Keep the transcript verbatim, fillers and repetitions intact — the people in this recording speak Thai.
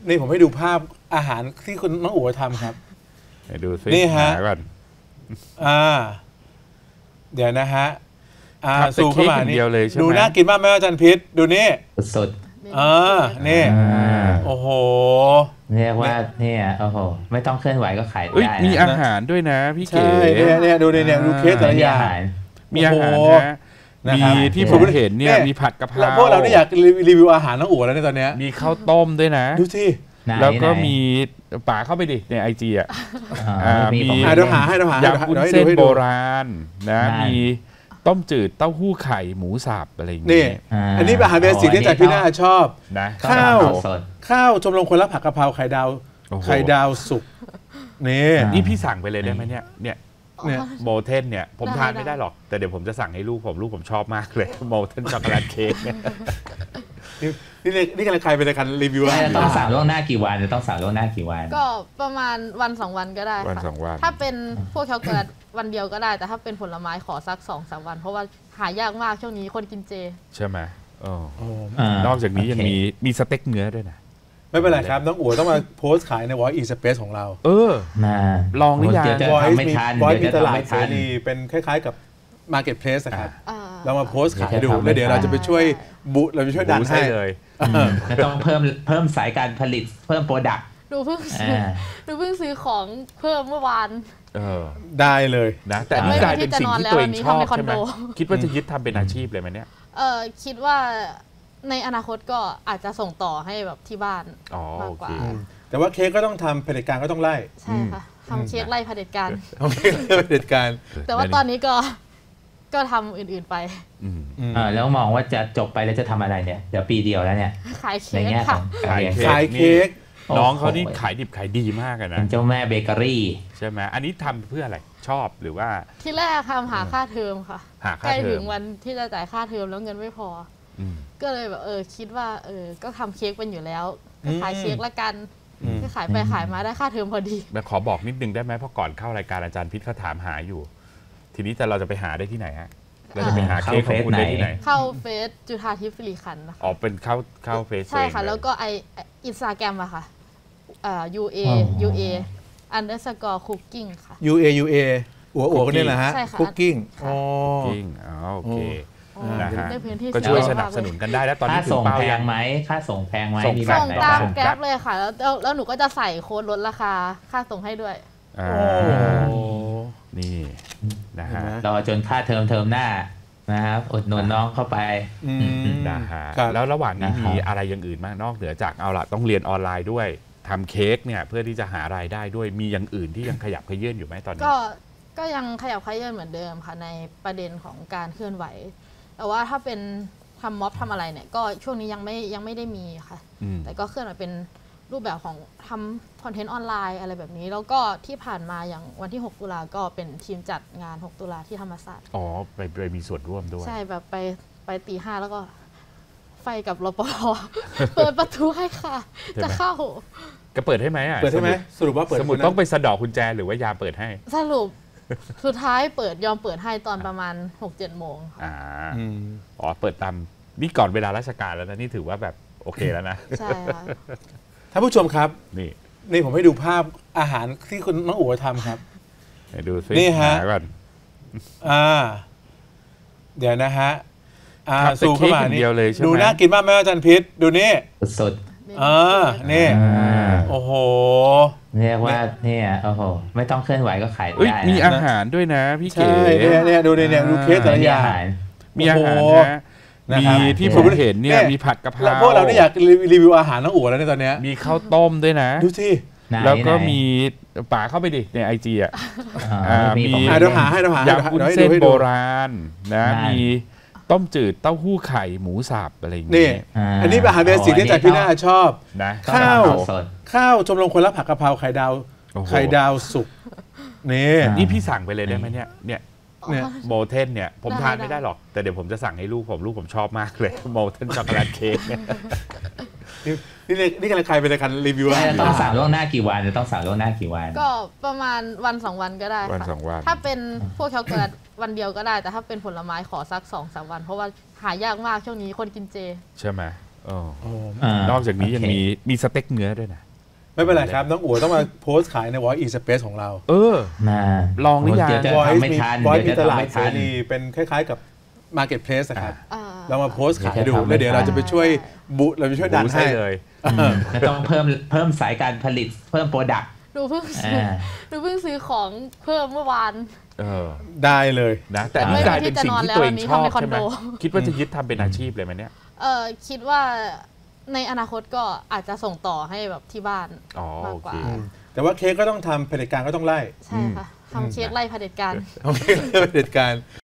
นี่ผมให้ดูภาพอาหารที่คุณน้องอู๋ทำครับดูสินี่ฮะก่อนอ่าเดี๋ยวนะฮะอ่าสูเข้ามานี่ดูน่ากินมากไหมอาจารย์พิษดูนี่สดอ่านี่โอ้โหเรียกว่าเนี่ยโอ้โหไม่ต้องเคลื่อนไหวก็ขายได้มีอาหารด้วยนะพี่เก๋เนี่ยเนี่ยดูเนี่ยดูเคสแต่ละอย่างมีอาหารนะมีที่ผมเห็นเนี่ยมีผัดกะเพราพวกเราเนี่ยอยากรีวิวอาหารน้องอู๋แล้วในตอนนี้มีข้าวต้มด้วยนะดูสิแล้วก็มีป่าเข้าไปดิในไอจีอ่ะมีเดี๋ยวหาให้เดี๋ยวหายำวุ้นเส้นโบราณนะมีต้มจืดเต้าหู้ไข่หมูสับอะไรอย่างเงี้ยอันนี้อาหารเบสิกที่อาจารย์พี่น่าชอบนะข้าวข้าวชมรมคนรักผักกะเพราไข่ดาวไข่ดาวสุกนี่นี่พี่สั่งไปเลยได้ไหมเนี่ยเนี่ยโมเทนเนี่ยผมทานไม่ได้หรอกแต่เดี๋ยวผมจะสั่งให้ลูกผมลูกผมชอบมากเลยโมเทนช็อกโกแลตเค้กนี่นี่กำลังใครเป็นการรีวิวอะไรต้องสั่งล่วงหน้ากี่วันจะต้องสั่งล่วงหน้ากี่วันก็ประมาณวันสองวันก็ได้วันสองวันถ้าเป็นพวกช็อกโกแลตวันเดียวก็ได้แต่ถ้าเป็นผลไม้ขอสักสองสามวันเพราะว่าหายากมากช่วงนี้คนกินเจใช่ไหมนอกจากนี้ยังมีมีสเต็กเนื้อด้วยนะไม่เป็นไรครับน้องอู๋ต้องมาโพสต์ขายใน Voice eSpace ของเราเออลองหรือยัง Voice มี Voice มีตลาดเสรีเป็นคล้ายๆกับ Marketplace นะครับเรามาโพสต์ขายดูแล้วเดี๋ยวเราจะไปช่วยบุเราจะช่วยดันให้เลยต้องเพิ่มเพิ่มสายการผลิตเพิ่มโปรดักต์ดูเพิ่งซื้อดูเพิ่งซื้อของเพิ่มเมื่อวานได้เลยนะแต่นี่กลายเป็นสิ่งที่ตัวเองชอบใช่ไหมคิดว่าจะยึดทำเป็นอาชีพเลยไหมเนี่ยเออคิดว่าในอนาคตก็อาจจะส่งต่อให้แบบที่บ้านมากกว่าแต่ว่าเค้กก็ต้องทำเผด็จการก็ต้องไล่ใช่ค่ะทำเค้กไล่เผด็จการทำเค้กไล่เผด็จการแต่ว่าตอนนี้ก็ก็ทำอื่นๆไปแล้วมองว่าจะจบไปแล้วจะทำอะไรเนี่ยเดี๋ยวปีเดียวแล้วเนี่ยขายเค้กค่ะขายเค้กน้องเขานี่ขายดิบขายดีมากนะเป็นเจ้าแม่เบเกอรี่ใช่ไหมอันนี้ทำเพื่ออะไรชอบหรือว่าที่แรกทำหาค่าเทอมค่ะใกล้ถึงวันที่จะจ่ายค่าเทอมแล้วเงินไม่พอก็เลยแบบเออคิดว่าเออก็ทำเค้กเป็นอยู่แล้วขายเค้กละกันก็ขายไปขายมาได้ค่าเทอมพอดีขอบอกนิดนึงได้ไหมเพราะก่อนเข้ารายการอาจารย์พิษเขาถามหาอยู่ทีนี้แต่เราจะไปหาได้ที่ไหนฮะเราจะไปหาเค้กของคุณได้ที่ไหนเข้าเฟซจุฑาทิพย์สิริขันธ์นะคะอ๋อเป็นเข้าเข้าเฟซใช่ค่ะแล้วก็ไออินสตาแกรมอะค่ะอ่า ยู เอ ยู เอ underscore cooking ค่ะยู เอ ยู เอ หัวหัวคนนี้แหละฮะ cooking อ๋อ cooking อ๋อโอเคนะฮะก็ช่วยสนับสนุนกันได้แล้วตอนนี้ถึงเป้ายังไหมค่าส่งแพงไหมมีส่งตามแก๊ปเลยค่ะแล้วแล้วหนูก็จะใส่โค้ดลดราคาค่าส่งให้ด้วยโอ้นี่นะฮะรอจนค่าเทอมเทอมหน้านะครับอดหนุนน้องเข้าไปนะฮะแล้วระหว่างนี้มีอะไรอย่างอื่นมากนอกเหนือจากเอาล่ะต้องเรียนออนไลน์ด้วยทำเค้กเนี่ยเพื่อที่จะหารายได้ด้วยมีอย่างอื่นที่ยังขยับเขยื้อนอยู่ไหมตอนนี้ก็ก็ยังขยับเขยื้อนเหมือนเดิมค่ะในประเด็นของการเคลื่อนไหวแต่ว่าถ้าเป็นทำม็อบทำอะไรเนี่ยก็ช่วงนี้ยังไม่ยังไม่ได้มีค่ะแต่ก็เคลื่อนไหวเป็นรูปแบบของทำคอนเทนต์ออนไลน์อะไรแบบนี้แล้วก็ที่ผ่านมาอย่างวันที่หกตุลาก็เป็นทีมจัดงานหกตุลาที่ธรรมศาสตร์อ๋อไปไปมีส่วนร่วมด้วยใช่แบบไปไปตีห้าแล้วก็ไฟกับรปภเปิดประตูให้ค่ะจะเข้าก็เปิดให้ไหมอ่ะเปิดให้ไหมสรุปว่าเปิดสมุดต้องไปสะดอกกุญแจหรือว่ายามเปิดให้สรุปสุดท้ายเปิดยอมเปิดให้ตอนประมาณ หกเจ็ด โมงอ่าอ๋อเปิดตามนี่ก่อนเวลาราชการแล้วนะนี่ถือว่าแบบโอเคแล้วนะใช่ค่ะท่านผู้ชมครับนี่นี่ผมให้ดูภาพอาหารที่คุณน้องอู๋ทำครับดูสินี่ฮะอ่าเดี๋ยวนะฮะอ่าสูเข้ามานี่ดูน่ากินมากไหมอาจารย์พิษดูนี่สดอ่านี่โอ้โหเรียกว่าเนี่ยโอ้โหไม่ต้องเคลื่อนไหวก็ขายได้มีอาหารด้วยนะพี่เก๋เนี่ยเนี่ยดูเนี่ยดูเคสแต่ละอย่างมีอาหารนะมีที่ผมเห็นเนี่ยมีผัดกะเพราพวกเราเนี่ยอยากรีวิวอาหารน้องอู๋แล้วในตอนนี้มีข้าวต้มด้วยนะดูสิแล้วก็มีป่าเข้าไปดิในไอจีอ่ะมีเดี๋ยวหาให้เราหายำวุ้นเส้นโบราณนะมีต้มจืดเต้าหู้ไข่หมูสับอะไรอย่างเงี้ยอันนี้เป็นอาหารเบสิกที่อาจารย์พี่น่าชอบนะข้าวข้าวชมรมคนรักผักกะเพราไข่ดาวไข่ดาวสุกนี่นี่พี่สั่งไปเลยได้ไหมเนี่ยเนี่ยโมเทนเนี่ยผมทานไม่ได้หรอกแต่เดี๋ยวผมจะสั่งให้ลูกผมลูกผมชอบมากเลยโมเทนช็อกโกแลตเค้กนี่นี่กำลังใครเป็นการรีวิวอะไรต้องสั่งล่วงหน้ากี่วันจะต้องสั่งล่วงหน้ากี่วันก็ประมาณวันสองวันก็ได้วันสองวันถ้าเป็นพวกช็อกโกแลตวันเดียวก็ได้แต่ถ้าเป็นผลไม้ขอสักสองสามวันเพราะว่าหายากมากช่วงนี้คนกินเจใช่ไหมนอกจากนี้ยังมีมีสเต็กเนื้อด้วยนะไม่เป็นไรครับน้องอั๋วต้องมาโพสต์ขายใน Voice e-Space ของเราเออลองหรือยัง Voice มี Voice มีตลาดเสรีเป็นคล้ายๆกับ Marketplace นะครับเรามาโพสต์ขายดูแล้วเดี๋ยวเราจะไปช่วยบุเราจะช่วยดันให้เลยต้องเพิ่มเพิ่มสายการผลิตเพิ่มโปรดักต์ดูเพิ่งซื้อดูเพิ่งซื้อของเพิ่มเมื่อวานเออได้เลยนะแต่นี่กลายเป็นสิ่งที่ตัวเองชอบใช่ไหมคิดว่าจะยึดทำเป็นอาชีพเลยไหมเนี่ยเออคิดว่าในอนาคตก็อาจจะส่งต่อให้แบบที่บ้านมากกว่าแต่ว่าเค้กก็ต้องทำเผด็จการก็ต้องไล่ใช่ค่ะทำเค้กไล่เผด็จการทำเค้กไล่เผด็จการ